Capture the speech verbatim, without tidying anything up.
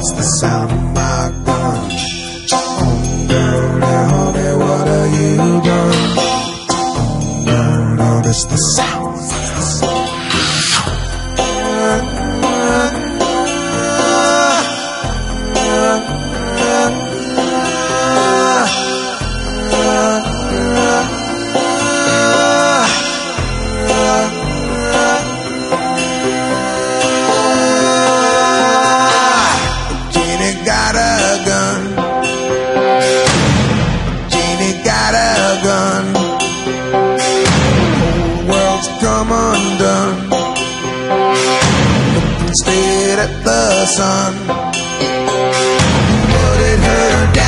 Notice the sound of my gun. Oh, girl, honey, what have you done? Oh, girl, notice the sound. Come undone. Looking straight at the sun. Put it her down.